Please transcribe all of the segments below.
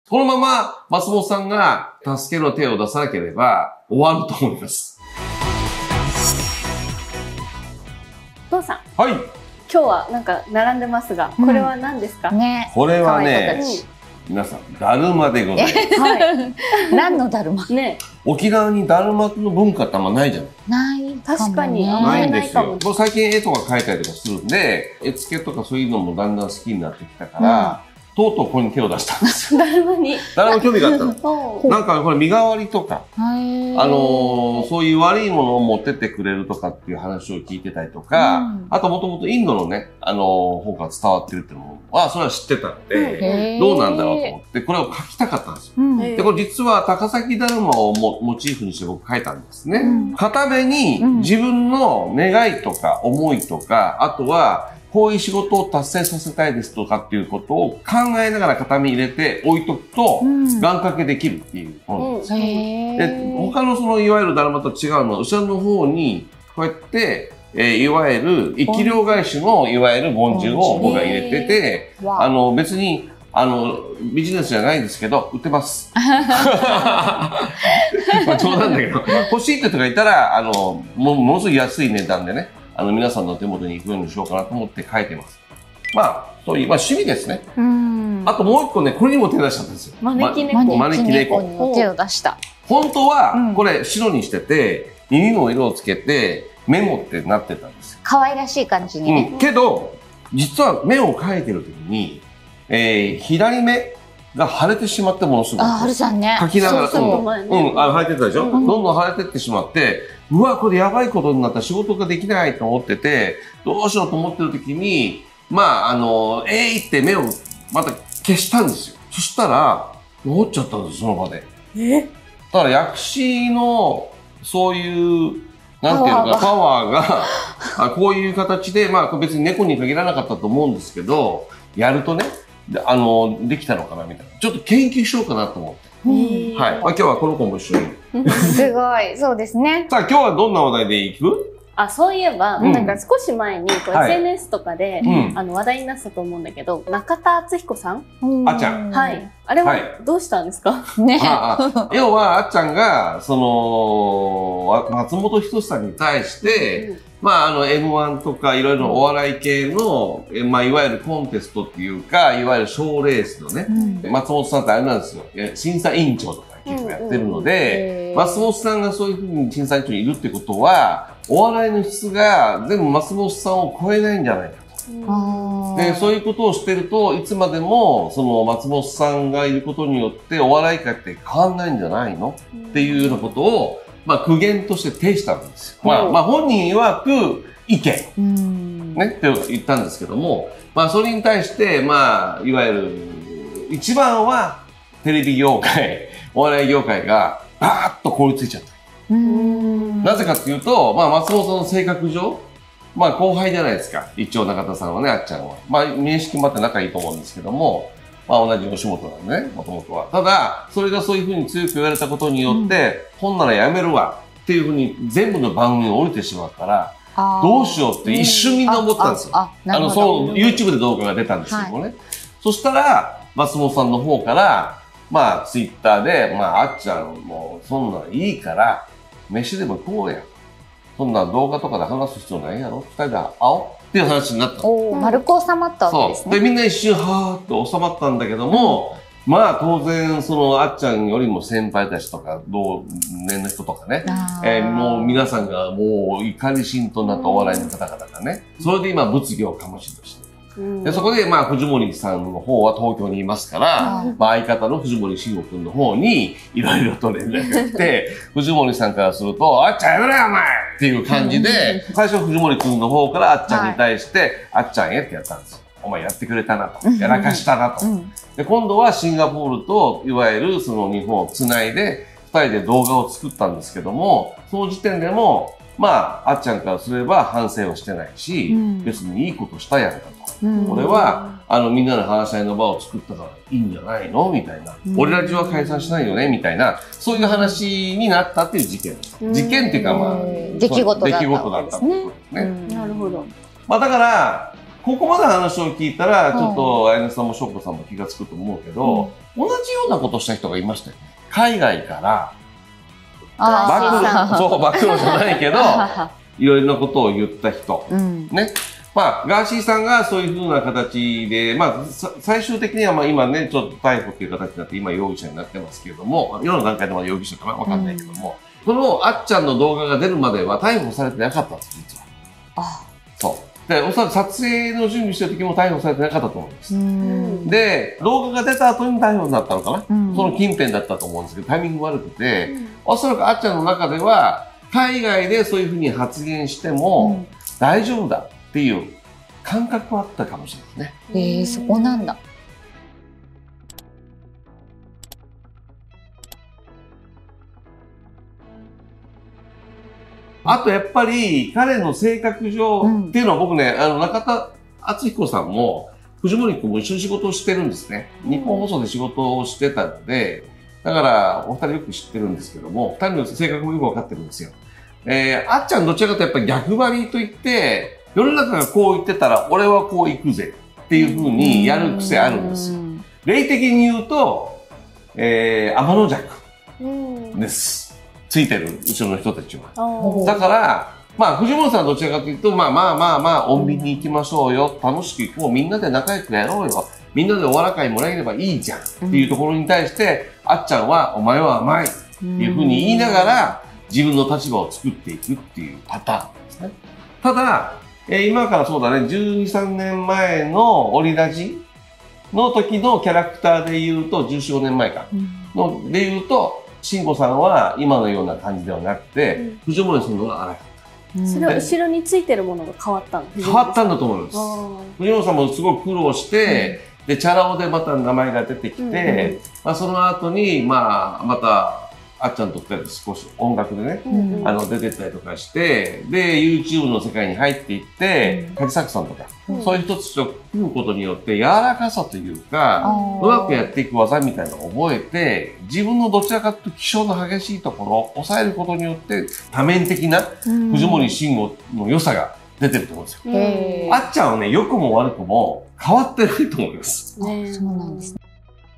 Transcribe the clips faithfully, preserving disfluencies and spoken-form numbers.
このまま松本さんが助けの手を出さなければ終わると思います。 お父さん。 はい。 今日はなんか並んでますが、これは何ですか？ ね。 これはね、皆さん、だるまでございます。 はい。何のだるま？ ね。 沖縄にだるまの文化ってあんまないじゃない。 ない。 確かに。 ないんですよ。もう最近絵とか描いたりとかするんで、絵付けとかそういうのもだんだん好きになってきたから、とうとうここに手を出したんですよ。 だるまに。 だるま興味があったの。なんかこれ身代わりとか、あのー、そういう悪いものを持ってってくれるとかっていう話を聞いてたりとか、うん、あともともとインドのね、あのー、方から伝わってるっていうのは、それは知ってたので、どうなんだろうと思って、これを描きたかったんですよ。うん、で、これ実は高崎だるまをモチーフにして僕描いたんですね。うん、片目に自分の願いとか思いとか、あとは、こういう仕事を達成させたいですとかっていうことを考えながら片目入れて置いとくと、願掛けできるっていうものなんですよ。で、他のそのいわゆるだるまと違うのは、後ろの方にこうやって、えー、いわゆる生き量返しのいわゆる梵珠を僕が入れてて、あの別にあのビジネスじゃないんですけど売ってます。まあ冗談だけど、欲しいって人がいたらあのもものすごい安い値段でね。あの、皆さんの手元に行くようにしようかなと思って書いてます。まあ、そういう、まあ趣味ですね。うん。あともう一個ね、これにも手出したんですよ。 招き猫。 招き猫に手を出した。 本当は、これ白にしてて、耳も色をつけて、メモってなってたんですよ。 可愛らしい感じにね。 うん。けど、実は目を描いてる時に、えー、左目が腫れてしまってものすごい。 あ、はるさんね。 描きながら、そう、うん、あの、腫れてたでしょ、うん、どんどん腫れてってしまって、うわ、これやばいことになったら仕事ができないと思ってて、どうしようと思ってる時に、まあ、あの、えいって目をまた消したんですよ。そしたら、治っちゃったんです、その場で。えだから薬師の、そういう、なんていうのか、パワーが、あこういう形で、まあ別に猫に限らなかったと思うんですけど、やるとね、あの、できたのかなみたいな。ちょっと研究しようかなと思って。はい。まあ、今日はこの子も一緒に。 すごい。そうですね。 さあ、今日はどんな話題でいく？ あ、そういえば、うん、なんか少し前にこう エスエヌエス とかで、はい、あの話題になったと思うんだけど、中田敦彦さん、 あっちゃん。 はい。あれはどうしたんですか？はい、ね。 ああ要は、あっちゃんが、その、松本人志さんに対して、うん、まあ、あの、エムワン とかいろいろお笑い系の、うん、まあ、いわゆるコンテストっていうか、いわゆる賞レースのね、うん、松本さんってあれなんですよ。審査委員長とか結構やってるので、松本さんがそういうふうに審査委員長にいるってことは、お笑いの質が全部松本さんを超えないんじゃないかと。で、そういうことをしてると、いつまでも、その松本さんがいることによって、お笑い界って変わんないんじゃないのっていうようなことを、まあ、苦言として呈したんですよ。まあ、まあ、本人曰く意見。ね、って言ったんですけども、まあ、それに対して、まあ、いわゆる、一番は、テレビ業界、お笑い業界が、バーッと凍りついちゃった。なぜかっていうと、まあ、松本さんの性格上、まあ、後輩じゃないですか。一応中田さんはね、あっちゃんは。まあ、面識もあって仲いいと思うんですけども、まあ、同じ吉本なんでね、もともとは。ただ、それがそういうふうに強く言われたことによって、うん、ほんならやめるわっていうふうに全部の番組を降りてしまったら、どうしようって一瞬みんな思ったんですよ。あ, あ, あの、その YouTube で動画が出たんですけどもね。はい、そしたら、松本さんの方から、まあ、ツイッターで、まあ、あっちゃんもそんなんいいから、飯でも食おうや。そんな動画とかで話す必要ないやろ。二人で会おうっていう話になった。 おー、丸く収まったわけですね。 そう。で、みんな一瞬、はーっと収まったんだけども、うん、まあ、当然、その、あっちゃんよりも先輩たちとか、同年の人とかね、えー、もう皆さんがもう怒り心頭になったお笑いの方々がね、それで今、物議を醸し出して。でそこで、まあ、藤森さんの方は東京にいますから、まあ、相方の藤森慎吾君の方に、いろいろと連絡が来て、藤森さんからすると、あっちゃんやめろよ、お前っていう感じで、最初藤森君の方からあっちゃんに対して、はい、あっちゃんへってやったんですよ。お前やってくれたなと。やらかしたなと。で、今度はシンガポールと、いわゆるその日本をつないで、二人で動画を作ったんですけども、その時点でも、まあ、あっちゃんからすれば反省はしてないし、うん、別にいいことしたやんかと。うん、俺は、あの、みんなの話し合いの場を作ったからいいんじゃないのみたいな。うん、俺ら中は解散しないよねみたいな、そういう話になったっていう事件。うん、事件っていうかまあ、 出来事だった出来事だったってことですね。 なるほど。 まあだから、 ここまで話を聞いたら、ちょっと、あやねさんもしょうこさんも気がつくと思うけど、うん、同じようなことした人がいましたよね。海外から、 あ暴露、そう、暴露じゃないけど、いろいろなことを言った人。うん、ね。まあ、ガーシーさんがそういうふうな形で、まあ、最終的にはまあ今ね、ちょっと逮捕という形になって、今容疑者になってますけれども、世の段階でまだ容疑者かなわかんないけども、うん、このあっちゃんの動画が出るまでは逮捕されてなかったんです、実は。あそう。で、おそらく撮影の準備してる時も逮捕されてなかったと思います。うんで、動画が出た後に逮捕になったのかな、うん、その近辺だったと思うんですけど、タイミング悪くて、うん、おそらくあっちゃんの中では、海外でそういうふうに発言しても大丈夫だっていう感覚はあったかもしれないですね。 へえ、そこなんだ。 あとやっぱり彼の性格上っていうのは僕ね、あの中田敦彦さんも藤森君も一緒に仕事をしてるんですね。日本放送で仕事をしてたので、だからお二人よく知ってるんですけども、二人の性格もよくわかってるんですよ。えー、あっちゃんどちらかとやっぱり逆張りといって、世の中がこう言ってたら俺はこう行くぜっていう風にやる癖あるんですよ。例的に言うと、えー、天の弱です。ついてる後ろの人たちは。だから、まあ藤本さんはどちらかというと、まあまあまあまあ、穏便に行きましょうよ。楽しく行こう。みんなで仲良くやろうよ。みんなでお笑いもらえればいいじゃん。っていうところに対して、あっちゃんはお前は甘いっていう風に言いながら、自分の立場を作っていくっていうパターンですね。ただ、えー、今からそうだね、じゅうに、さんねんまえのオリラジの時のキャラクターで言うと、じゅうよん、ごねんまえか。ので言うと、慎吾さんは今のような感じではなくて、うん、藤森さんの方が荒かった。 それは後ろについてるものが変わったの？ 変わったんだと思います。藤森さんもすごく苦労して、うん、で、チャラ男でまた名前が出てきて、うんうん、まあその後に、まあ、また、あっちゃんとふたりで少し音楽でね、うんうん、あの出てったりとかして、で、YouTube の世界に入っていって、カジサックさんとか、うん、そういう人たちと組むことによって、柔らかさというか、うまくやっていく技みたいなのを覚えて、自分のどちらかというと気性の激しいところを抑えることによって、多面的な藤森慎吾の良さが出てると思うんですよ。あっちゃんはね、良くも悪くも変わってないと思います。 そうなんですね。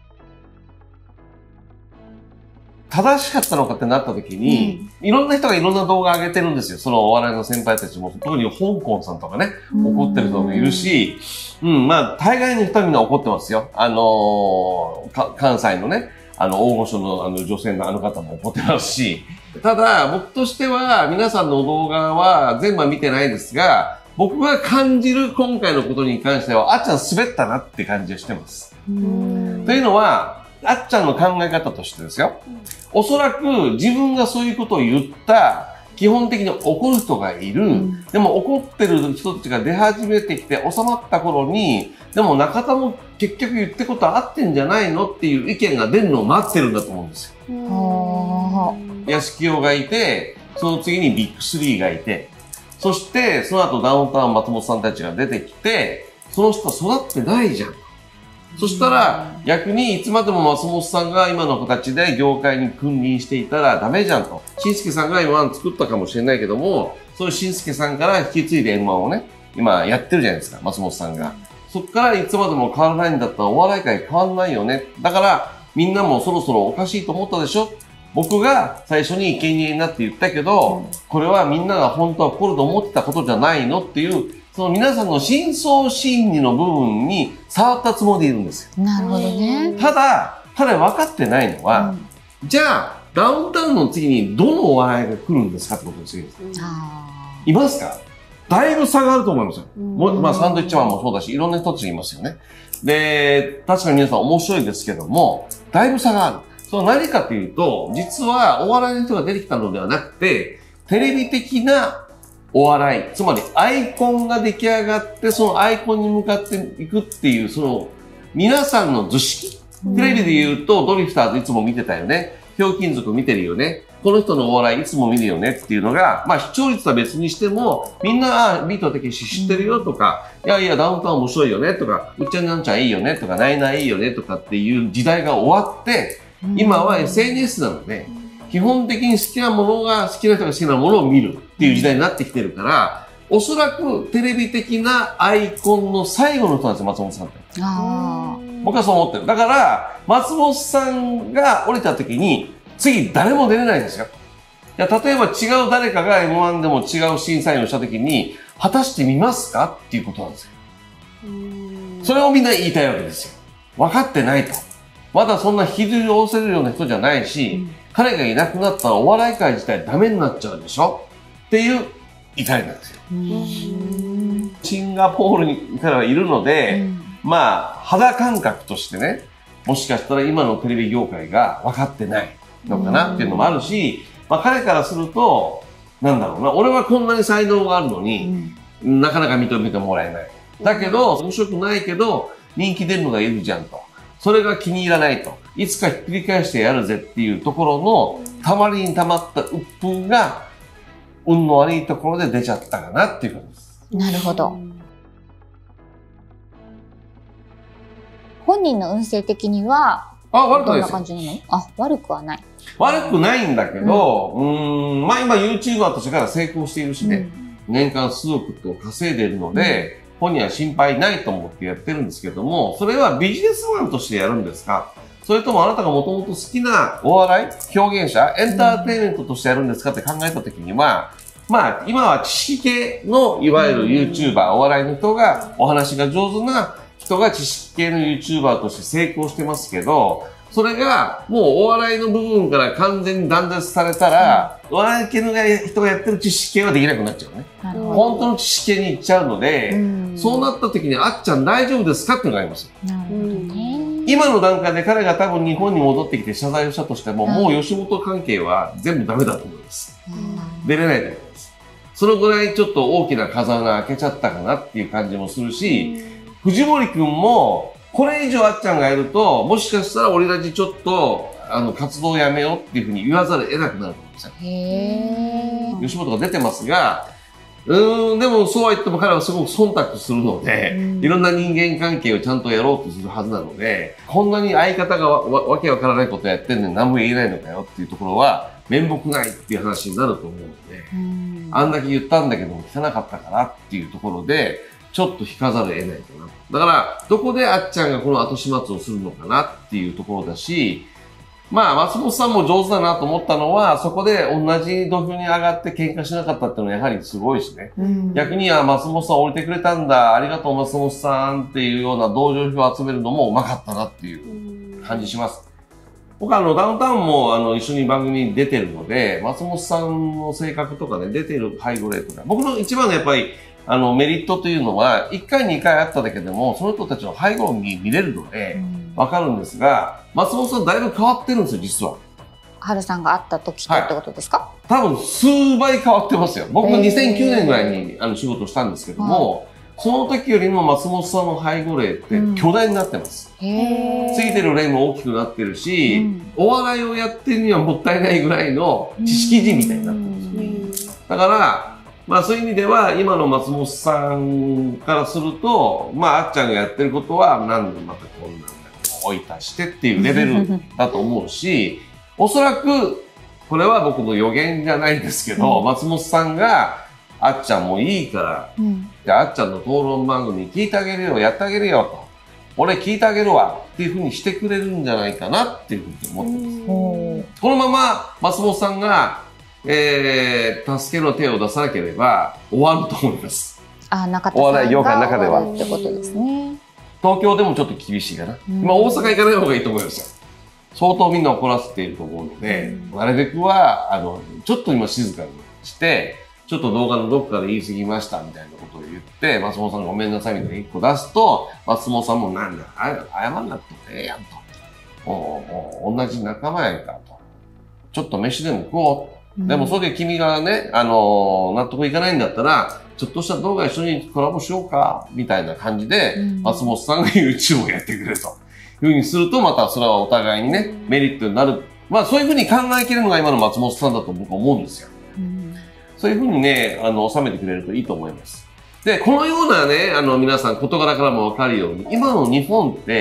正しかったのかってなった時に、うん、いろんな人がいろんな動画上げてるんですよ。そのお笑いの先輩たちも、特に香港さんとかね、怒ってる人もいるし、うん、まあ、大概の人はみんな怒ってますよ。あのー、関西のね、あの、大御所のあの女性のあの方も怒ってますし、ただ、僕としては、皆さんの動画は全部は見てないですが、僕が感じる今回のことに関しては、あっちゃん滑ったなって感じがしてます。というのは、あっちゃんの考え方としてですよ。おそらく自分がそういうことを言った、基本的に怒る人がいる。うん、でも怒ってる人たちが出始めてきて収まった頃に、でも中田も結局言ってこと合ってんじゃないのっていう意見が出るのを待ってるんだと思うんですよ。屋敷洋がいて、その次にビッグスリーがいて、そしてその後ダウンタウン松本さんたちが出てきて、その人は育ってないじゃん。そしたら、逆にいつまでも松本さんが今の形で業界に君臨していたらダメじゃんと。しんすけさんが エムワン 作ったかもしれないけども、そういうしんすけさんから引き継いで エムワン をね、今やってるじゃないですか、松本さんが。そっからいつまでも変わらないんだったらお笑い界変わらないよね。だから、みんなもそろそろおかしいと思ったでしょ？僕が最初に生贄になって言ったけど、これはみんなが本当は起こると思ってたことじゃないのっていう、その皆さんの深層心理の部分に触ったつもりでいるんですよ。 なるほどね。 ただ、彼分かってないのは、うん、じゃあ、ダウンタウンの次にどのお笑いが来るんですかってことですよ。いますか？だいぶ差があると思いますよ。もまあ、サンドイッチマンもそうだし、いろんな人たちいますよね。で、確かに皆さん面白いですけども、だいぶ差がある。その何かというと、実はお笑いの人が出てきたのではなくて、テレビ的なお笑い、つまりアイコンが出来上がって、そのアイコンに向かっていくっていう、その皆さんの図式。テレビで言うと、ドリフターズいつも見てたよね。ひょうきん族見てるよね。この人のお笑いいつも見るよねっていうのが、まあ視聴率は別にしても、みんなビートたけし知ってるよとか、いやいやダウンタウン面白いよねとか、うっちゃんなんちゃんいいよねとか、ないないいよねとかっていう時代が終わって、今は エスエヌエス なので、基本的に好きなものが、好きな人が好きなものを見るっていう時代になってきてるから、 おそらくテレビ的なアイコンの最後の人なんですよ、松本さんって。 あ僕はそう思ってる。だから、松本さんが降りた時に、次誰も出れないんですよ。いや、例えば違う誰かが エムワン でも違う審査員をした時に、果たして見ますかっていうことなんですよ。それをみんな言いたいわけですよ。分かってないと。まだそんな引きずり下ろせるような人じゃないし、うん、彼がいなくなったらお笑い界自体ダメになっちゃうでしょっていう怒りなんですよ。シンガポールに彼はいるので、うん、まあ、肌感覚としてね、もしかしたら今のテレビ業界が分かってないのかなっていうのもあるし、まあ彼からすると、なんだろうな、俺はこんなに才能があるのに、うん、なかなか認めてもらえない。だけど、面白くないけど、人気出るのがいるじゃんと。それが気に入らないと。いつかひっくり返してやるぜっていうところの、たまりにたまった鬱憤が、運の悪いところで出ちゃったかなっていうことです。 なるほど。本人の運勢的には、 あ、悪くないですよ。 どんな感じなの？あ、悪くはない。 悪くないんだけど、うん、うーんまあ今 YouTuber としてから成功しているしね、うん、年間数億と稼いでいるので、うん、本人は心配ないと思ってやってるんですけども、それはビジネスマンとしてやるんですか？それともあなたがもともと好きなお笑い、表現者、エンターテインメントとしてやるんですかって考えたときには、まあ今は知識系のいわゆる YouTuber、お笑いの人が、お話が上手な人が知識系の YouTuber として成功してますけど、それがもうお笑いの部分から完全に断絶されたら、うん、お笑い系の人がやってる知識系はできなくなっちゃうね。本当の知識系に行っちゃうので、うん、そうなった時にあっちゃん大丈夫ですかっていうのがあります。なるほどね。今の段階で彼が多分日本に戻ってきて謝罪をしたとしても、うん、もう吉本関係は全部ダメだと思います。うん、出れないと思います。そのぐらいちょっと大きな風穴開けちゃったかなっていう感じもするし、うん、藤森くんもこれ以上あっちゃんがやると、もしかしたら俺たちちょっと、あの、活動をやめようっていうふうに言わざるを得なくなると思うんですよ。へー。吉本が出てますが、うーん、でもそうは言っても彼はすごく忖度するので、いろんな人間関係をちゃんとやろうとするはずなので、こんなに相方が わ, わ, わけわからないことやってんのに何も言えないのかよっていうところは、面目ないっていう話になると思うので、あんだけ言ったんだけども聞かなかったからっていうところで、ちょっと引かざるを得ないかな。だから、どこであっちゃんがこの後始末をするのかなっていうところだし、まあ、松本さんも上手だなと思ったのは、そこで同じ土俵に上がって喧嘩しなかったっていうのはやはりすごいしね。うん、逆には松本さん降りてくれたんだ、ありがとう松本さんっていうような同情票を集めるのもうまかったなっていう感じします。僕はあの、ダウンタウンもあの、一緒に番組に出てるので、松本さんの性格とかね、出てる背後例とか、僕の一番のやっぱり、あの、メリットというのは、いっかいにかいあっただけでも、その人たちの背後に見れるので、わかるんですが、松本さんだいぶ変わってるんですよ、実は。 春さんが会った時とってことですか？はい、 多分、数倍変わってますよ。僕がにせんきゅうねんぐらいにあの仕事したんですけども、その時よりも松本さんの背後霊って巨大になってます。うん、へー。ついてる霊も大きくなってるし、うん、お笑いをやってるにはもったいないぐらいの知識人みたいになってますね。だから、まあそういう意味では、今の松本さんからすると、まああっちゃんがやってることは、なんでまたこんなんだけど、追い足してっていうレベルだと思うし、おそらく、これは僕の予言じゃないですけど、うん、松本さんが、あっちゃんもいいから、うん、じゃああっちゃんの討論番組聞いてあげるよ、やってあげるよと。俺聞いてあげるわっていうふうにしてくれるんじゃないかなっていうふうに思ってます。このまま松本さんが、えー、助けの手を出さなければ終わると思います。 あ、中田さんがお笑い業界の中では。 ってことですね。 東京でもちょっと厳しいかな。まあ大阪行かない方がいいと思いますよ。相当みんな怒らせていると思うので、なるべくは、あの、ちょっと今静かにして、ちょっと動画のどこかで言い過ぎましたみたいなことを言って、松本さんごめんなさいみたいな一個出すと、松本さんもなんだ、謝んなくてもええやんと。おお同じ仲間やんかと。ちょっと飯でも食おう。でもそれで君がね、あのー、納得いかないんだったら、ちょっとした動画一緒にコラボしようか、みたいな感じで、うん、松本さんが YouTube をやってくれると。いうふうにすると、またそれはお互いにね、メリットになる。まあそういうふうに考えきれるのが今の松本さんだと僕は思うんですよ。うん、そういうふうにね、あの、収めてくれるといいと思います。で、このようなね、あの、皆さん事柄からもわかるように、今の日本って、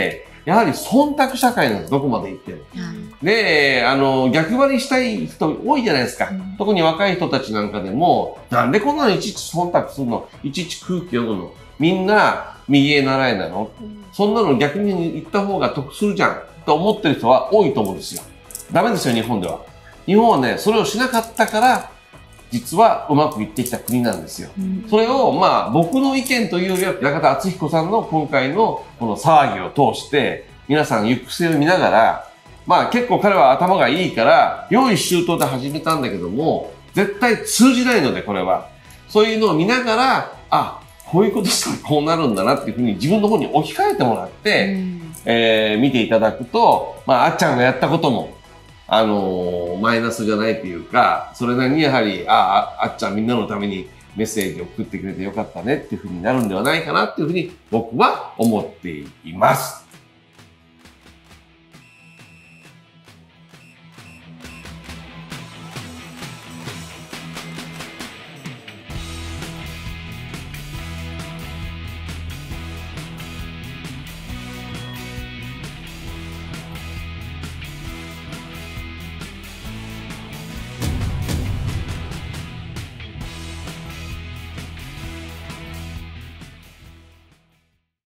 やはり忖度社会なんです、どこまで行っても。で、あの、逆張りしたい人多いじゃないですか。うん、特に若い人たちなんかでも、なんでこんなのいちいち忖度するの？いちいち空気読むの？みんな右へ習いなの？うん、そんなの逆に言った方が得するじゃんと思ってる人は多いと思うんですよ。ダメですよ、日本では。日本はね、それをしなかったから、実はうまくいってきた国なんですよ。うん、それを、まあ、僕の意見というよりは、中田敦彦さんの今回のこの騒ぎを通して、皆さん行く末を見ながら、まあ結構彼は頭がいいから、用意周到で始めたんだけども、絶対通じないので、これは。そういうのを見ながら、あ、こういうことしたらこうなるんだなっていうふうに自分の方に置き換えてもらって、うん、えー、見ていただくと、まあ、あっちゃんがやったことも、あのー、マイナスじゃないというか、それなりにやはり、ああ、あっちゃんみんなのためにメッセージを送ってくれてよかったねっていうふうになるんではないかなっていうふうに僕は思っています。